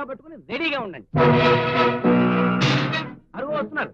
పట్టుకుని రెడీగా ఉండండి. అరుగు వస్తున్నారు.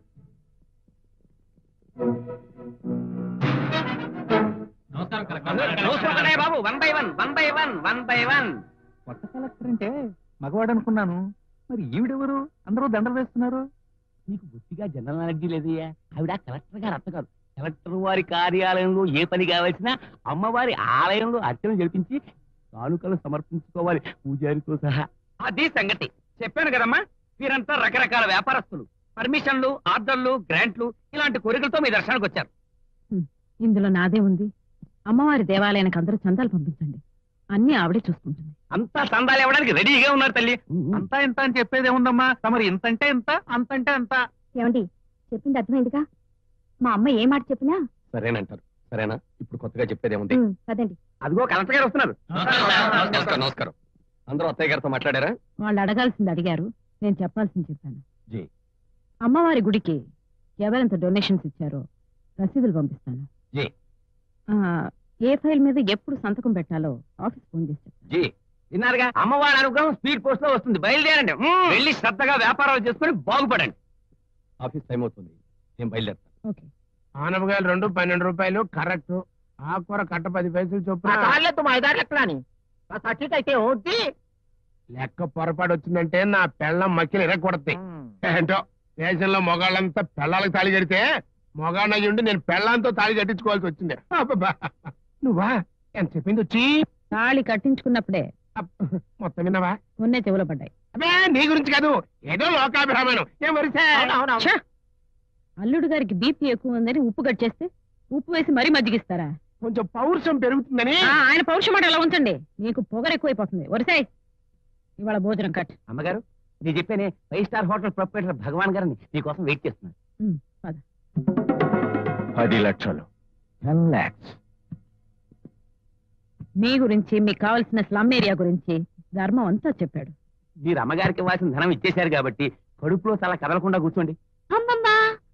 బాబు 1 by 1. కొత్త కలెక్టర్ అంటే మగవాడు అనుకున్నాను. మరి ఈవిడెవరు? అందరూ దండలు వేస్తున్నారు. నీకు బుద్ధిగా జనరల్ నాలెడ్జీ లేదయ్యా. ఆవిడ కలెక్టర్ గారు అత్తగారు. కలెక్టర్ వారి కార్యాలయంలో ఏ పని కావాల్సినా అమ్మవారి ఆలయంలో అర్చన జరిపించి కానుకలు సమర్పించుకోవాలి, పూజారితో సహా. అది సంగతి. చెప్పాను కదమ్మా, వీరంతా రకరకాల వ్యాపారస్తులు. పర్మిషన్లు, ఆర్డర్లు, గ్రాంట్లు ఇలాంటి కోరికలతో మీ దర్శనానికి వచ్చారు. ఇందులో నాదే ఉంది. అమ్మవారి దేవాలయానికి అందరూ చందాలు పంపించండి, అన్ని ఆవిడే చూసుకుంటుంది. అంతా చందాలు ఇవ్వడానికి రెడీగా ఉన్నారు తల్లి. అంతా ఇంత అని చెప్పేది ఏముందమ్మా? తమరు ఇంతంటే ఇంత, అంతంటే అంత. ఏమండి, చెప్పింది అర్థమైందిగా? మా అమ్మ ఏ మాట చెప్పినా సరేనంటారు. సరేనా? ఇప్పుడు కొత్తగా చెప్పేది ఏముంది? కదండి. అదిగో కలెక్టర్ గారు వస్తున్నారు. నమస్కారం. అందరూ అత్తయ్య గారితో మాట్లాడారా? వాళ్ళు అడగాల్సింది అడిగారు, నేను చెప్పాల్సింది చెప్పాను. జీ. అమ్మవారి గుడికి ఎవరెంత డొనేషన్స్ ఇచ్చారో రసీదులు పంపిస్తాను. జీ. ఏ ఫైల్ మీద ఎప్పుడు సంతకం పెట్టాలో ఆఫీస్ ఫోన్ చేసి చెప్తాను. జీ. విన్నారుగా, అమ్మవారి అనుగ్రహం స్పీడ్ పోస్ట్ లో వస్తుంది. బయలుదేరండి. వెళ్ళి శ్రద్ధగా వ్యాపారాలు చేసుకుని బాగుపడండి. ఆఫీస్ టైం అవుతుంది, నేను బయలుదేరుతాను. ఓకే. ఆనపకాయలు 2 12 రూపాయలు కరెక్ట్. ఆకుకూర కట్ట 10 పైసలు చొప్పున. లెక్క పొరపాటు వచ్చిందంటే నా పెళ్ళం మక్కిలు ఇరగొడతాయి. ఏంటో దేశంలో మొగాళ్ళంతా పెళ్ళాలకు తాళి కడితే మొగాళ్ళయ్యుండి నేను పెళ్ళంతో తాళి కట్టించుకోవాల్సి వచ్చింది. అబ్బబ్బా. నువ్వా ఎంత చెప్పింది వచ్చి? తాళి కట్టించుకున్నప్పుడే మొత్తం విన్నావా? కొన్నే చెవులో పడ్డాయి. అబ్బే, నీ గురించి కాదు, ఏదో లోకాభిరామాయణం. ఏం వరిసే? ఛ! అల్లుడు గారికి బీపీ ఎక్కువ ఉందని ఉప్పు కట్ చేస్తే ఉప్పు వేసి మరీ మజ్జిగిస్తారా? కొంచెం పౌరుషం పెరుగుతుందని. ఆయన పౌరుషం మాట ఎలా ఉంచండి, నీకు పొగరు ఎక్కువైపోతుంది. వరిసాయి, ఇవాళ భోజనం కట్. అమ్మగారు, నేను చెప్పానే 5 స్టార్ హోటల్ ప్రొపరేటర్ భగవాన్ గారిని నీకోసం వెయిట్ చేస్తున్నారు. పద. 10 లక్షలు, 10 lakhs. మీ గురించి, మీకు కావాల్సిన స్లమ్ ఏరియా గురించి ధర్మం అంతా చెప్పాడు. మీరు అమ్మగారికి ఇవ్వాల్సిన ధనం ఇచ్చేశారు కాబట్టి కడుపులో చాలా కదలకుండా కూర్చోండి. అమ్మమ్మ,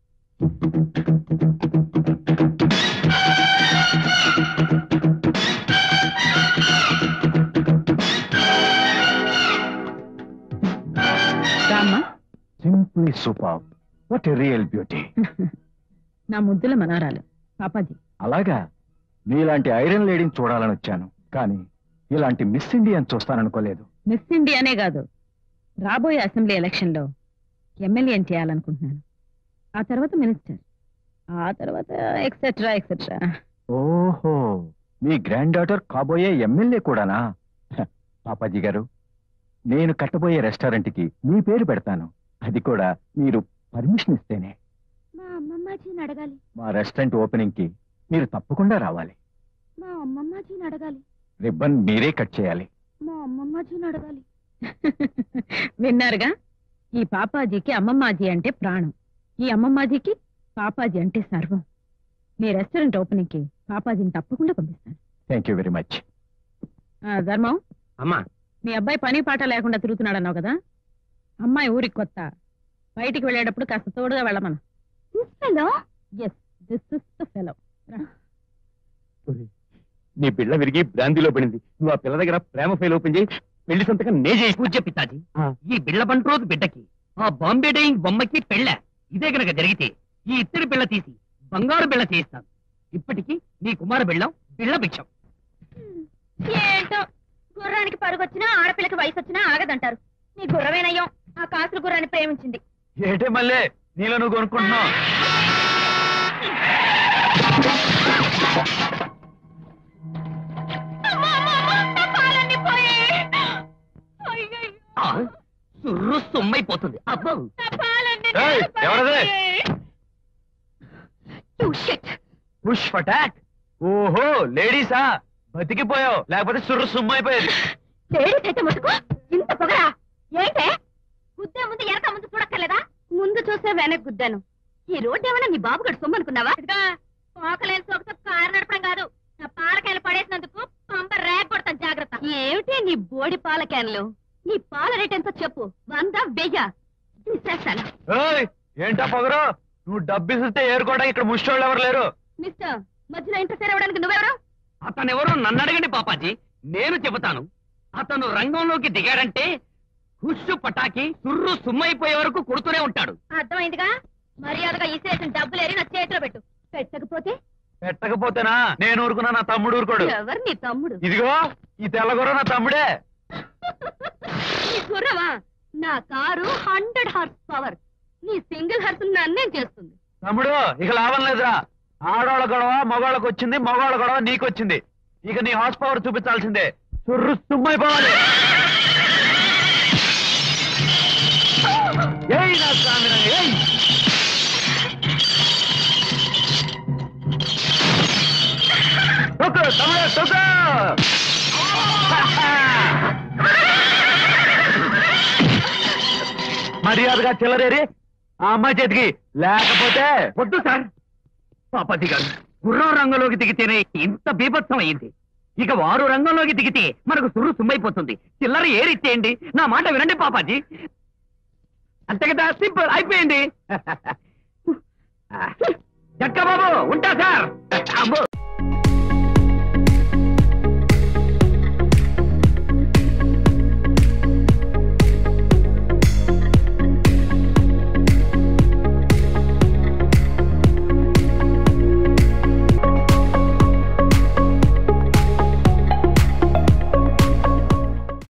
simply super. What a real beauty. నా ముద్దుల మనవరాలు పాపాజీ. అలాగా, మీలాంటి ఐరన్ లేడీని చూడాలని వచ్చాను, కానీ ఇలాంటి మిస్ ఇండియన్ చూస్తాననుకోలేదు. మిస్ ఇండియానే కాదు, రాబోయే అసెంబ్లీ ఎలక్షన్ లో ఎమ్మెల్యేని చేయాలనుకుంటున్నాను. ఆ తర్వాత మినిస్టర్, ఆ తర్వాత ఎక్సెట్రా ఎక్సెట్రా. ఓహో, మీ గ్రాండ్ డాటర్ కాబోయే ఎమ్మెల్యే కూడానా? పాపాజీ గారు, నేను కట్టబోయే రెస్టారెంట్ కి మీ పేరు పెడతాను. అది కూడా మీరు పర్మిషన్ ఇస్తేనే. మా అమ్మమ్మాజీని అడగాలి. మా రెస్టారెంట్ ఓపెనింగ్ కి మీరు తప్పకుండా రావాలి. మా అమ్మమ్మాజీని అడగాలి. రిబ్బన్ మీరే కట్ చేయాలి. మా అమ్మమ్మాజీని అడగాలి. విన్నారుగా, ఈ పాపాజీకి అమ్మమ్మాజీ అంటే ప్రాణం, ఈ అమ్మమ్మాజీకి పాపాజీ అంటే సర్వం. మీ రెస్టారెంట్ ఓపెనింగ్ కి పాపాజీని తప్పకుండా పంపిస్తాను. Thank you very much. ధర్మం, అమ్మా, మీ అబ్బాయి పని పాట లేకుండా తిరుగుతున్నాడన్నావు కదా, అమ్మాయి ఊరికి కొత్త, బయటికి వెళ్ళేటప్పుడు కాస్త తోడుగా వెళ్ళమను. Yes, this is the fellow. నీ బిళ్ళ విరిగి బ్రాంతిలో పడింది. నువ్వు ఆ పిల్ల దగ్గర ప్రేమ ఫైల్ ఓపెన్ చేయి, పెళ్లి సంతకం నే చేయి. పూజ పితాజీ, ఈ బిళ్ళ బంటి రోజు బిడ్డకి, ఆ బాంబే డైయింగ్ బొమ్మకి పెళ్ళ ఇదే గనక జరిగితే ఈ ఇత్తడి బిళ్ళ తీసి బంగారు బిళ్ళ చేయిస్తాను. ఇప్పటికీ నీ కుమార బిళ్ళం బిళ్ళ భిక్షం. ఏంటో, గుర్రానికి పరుగొచ్చినా ఆడపిల్లకి వయసు వచ్చినా ఆగదంటారు. నీ గుర్రమేనయ్యం ఆ కాసుల గుర్రాన్ని ప్రేమించింది. ఏటే మళ్ళీ నీలో నువ్వు కొనుక్కుంటున్నావు? సుర్రు సొమ్మైపోతుంది. అబ్బో, ఎవరదే? పుష్ ఫటాక్. ఓహో, లేడీసా? బతికిపోయావు, లేకపోతే సుర్రు సుమ్మైపోయేది. లేడీస్ అయితే ముసుకు ఇంత పొగరా? ఏంటే, గుద్దే ముందు ఎనక ముందు చూడక్కర్లేదా? ముందు చూస్తే వెనక్కి గుద్దాను. ఈ రోడ్డు ఏమన్నా నీ బాబు గడు సొమ్ము అనుకున్నావా? పోకలేని సోకతో కారు నడపడం కాదు, నా పాలకాయలు పడేసినందుకు పంప రేక్ కొడతాను, జాగ్రత్త. ఏమిటి నీ బోడి పాల క్యాన్లు? నీ పాల రేట్ ఎంతో చెప్పు, 100 1000 తీసేస్తాను. ఏంటా పొగరు? నువ్వు డబ్బిస్తే ఏరుకోవడానికి ఇక్కడ ముష్టోళ్ళు ఎవరు లేరు. మిస్టర్, మధ్యలో ఇంటర్ఫేర్ అవ్వడానికి నువ్వెవరు? అతనెవరో నన్ను అడగండి పాపాజీ, నేను చెబుతాను. అతను రంగంలోకి దిగాడంటే హుష్ పటాకి సుర్రు సుమ్మైపోయే వరకు కొడుతూనే ఉంటాడు. అర్థమైందిగా, మర్యాదగా ఇసేసిన డబ్బులేరి నా చేతిలో పెట్టు. పెట్టకపోతేనా నేను ఊరుకున్నా, నా తమ్ముడు ఊరుకోడు. ఎవరు నీ తమ్ముడు? ఇదిగో ఈ తెల్లగొర్ర నా తమ్ముడే. నీ గుర్రమా? నా కారు 100 హార్స్ పవర్. నీ సింగిల్ హార్స్ నన్నేం చేస్తుంది? తమ్ముడు ఇక లాభం లేదురా. ఆడవాళ్ళ గొడవ మగవాళ్ళకి వచ్చింది, మగవాళ్ళ గొడవ నీకొచ్చింది. ఇక నీ హార్స్ పవర్ చూపించాల్సిందే. సుర్రు సుమ్మైపోవాలి. ఏయ్ నా స్వామిరా, ఏయ్. తొక్కు తమ్ముడు, తొక్కు. మర్యాదగా చిల్లరేరి ఆ అమ్మాయి చేతికి, లేకపోతే వద్దు సార్. పాపతి గారు గుర్రం రంగంలోకి దిగితేనే ఇంత బీభత్సం అయింది. ఇక వారు రంగంలోకి దిగితే మనకు సుర్రు సుమ్మైపోతుంది. చిల్లర ఏరిచ్చేయండి. నా మాట వినండి పాపాజీ. అంతే కదా, సింపుల్ అయిపోయింది. చక్క బాబు ఉంటా సార్. అమ్మో